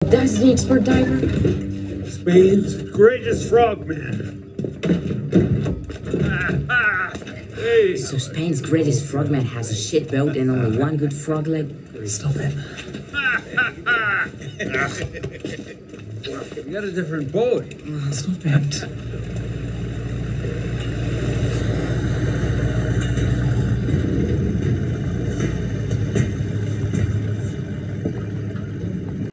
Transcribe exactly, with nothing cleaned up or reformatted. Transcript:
That's the expert diver. Spain's greatest frogman. Hey. So Spain's greatest frogman has a shit boat and only one good frog leg? Stop it. You got a different boat. Stop it.